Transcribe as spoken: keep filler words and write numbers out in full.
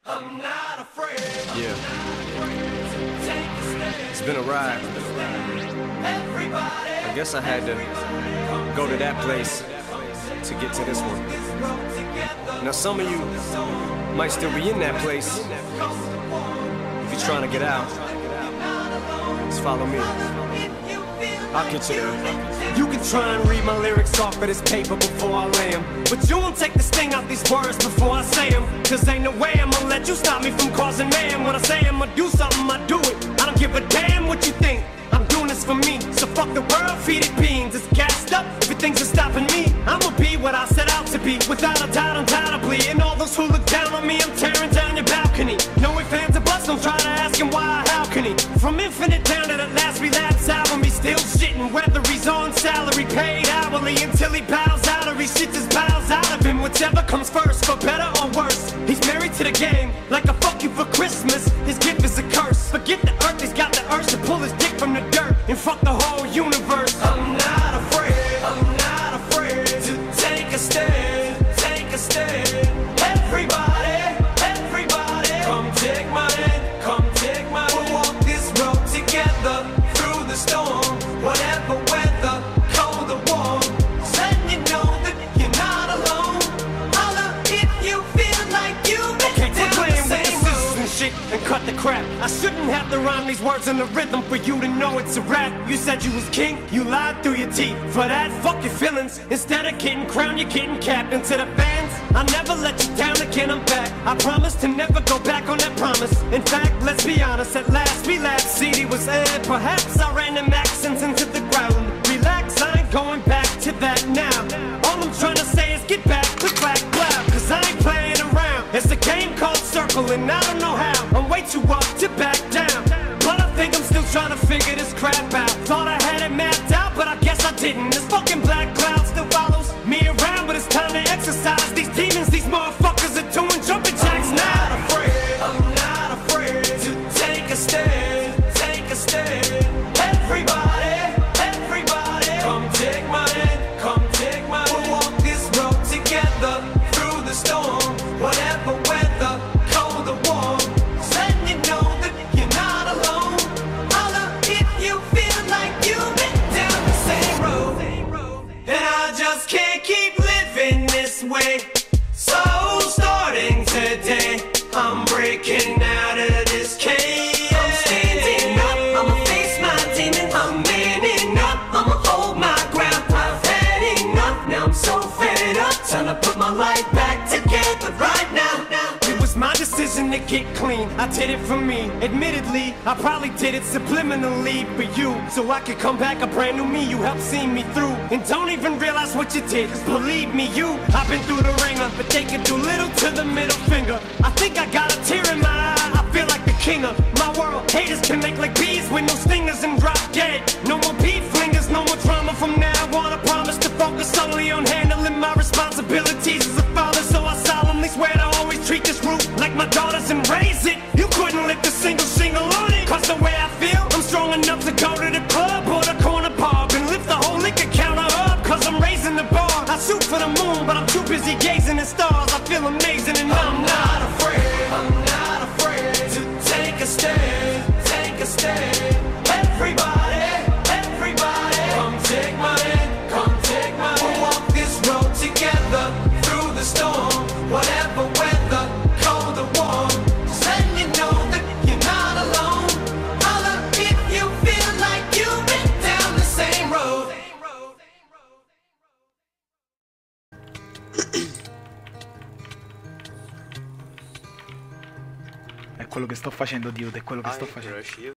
I'm not afraid. Yeah. It's been a ride. I guess I had to go to that place to get to this one. Now some of you might still be in that place. If you're trying to get out, just follow me. I'll get you there. You can try and read my lyrics off of this paper before I lay them, but you won't take the sting out these words before I say them. Cause ain't no way I'm gonna let you stop me from causing mayhem. When I say I'm gonna do something, I do it. I don't give a damn what you think. I'm doing this for me, so fuck the world, feed it beans. It's gassed up, everything's just stopping me. I'ma be what I set out to be, without a doubt, undoubtedly. And all those who look down on me, I'm tearing down your balcony. No ifs, ands, or buts, don't try to ask him why or how can he. From Infinite down to the last relapse album, he's still shitting, whether he's on salary, paid hourly, until he bows out or he shits his bowels out of him. Whichever comes first, for better or worse. He's married to the game, like a fuck you for Christmas. His gift is a curse. Forget the earth, he's got the urge to pull his dick from the dirt and fuck the whole universe. I'm not afraid, I'm not afraid to take a stand, take a stand. Everybody, everybody, come take my hand, come take my hand. We'll walk this road together through the storm, whatever weather, cold or warm. Letting you know that you're not alone. Holla if you feel like you've been down the same road. And shit, and cut the crap. I shouldn't have to rhyme these words in the rhythm for you to know it's a rap. You said you was king, you lied through your teeth. For that, fuck your feelings. Instead of getting crowned, you're getting capped. And to the fans, I never let you down again, I'm back. I promise to never go back on that promise. In fact, let's be honest, at last we laughed. C D was aired, perhaps I ran them accents into the ground. Relax, I ain't going back to that now. All I'm trying to say is get back, click, clack, clap. Cause I ain't playing around. It's a game called Circle and I don't know how. I'm way too up to back down, but I think I'm still trying to figure this crap out. Thought I had it mapped out, but I guess I didn't. This fucking black cloud still follows me around, but it's time to exercise these demons. These motherfuckers are doing jumping jacks now. I'm not afraid, I'm not afraid to take a stand, take a stand. Everybody, everybody, come take my hand, come take my hand. We'll walk this road together through the storm, whatever weather, cold or warm. Letting you know that you're not alone. Holla if you feel like you've been down the same road. And I just can't keep living this way. So starting today, I'm breaking out of this cage. I'm standing up, I'ma face my demon. I'm manning up, I'ma hold my ground. I've had enough, now I'm so fed up. Time to put my life back together right now. It was my decision to get clean, I did it for me. Admittedly, I probably did it subliminally for you, so I could come back a brand new me. You helped see me through, and don't even realize what you did. Cause believe me, you, I've been through the ringer, but they can do little to the middle finger. I think I got a tear in my eye, I feel like the king of my world. Haters can make like bees with no stingers and drop dead. No more beat flingers, no more drama from now on. I promise to focus solely on handling my responsibilities as a father. So I solemnly swear to always treat this root like my daughters and raise it. You couldn't lift a single shingle on it. Cause the way I feel, I'm strong enough to go to the club or the corner pub and lift the whole liquor counter up. Cause I'm raising the bar. I shoot for the moon, but I'm too busy gazing at stars. I feel amazing and I'm not afraid. I'm not afraid to take a stand, take a stand. Everybody, everybody, come take my hand, come take my hand. We'll walk this road together through the storm, whatever weather, cold or warm. Just letting you know that you're not alone. Holla if you feel like you've been down the same road. È quello che sto facendo, Dio, è quello che sto facendo.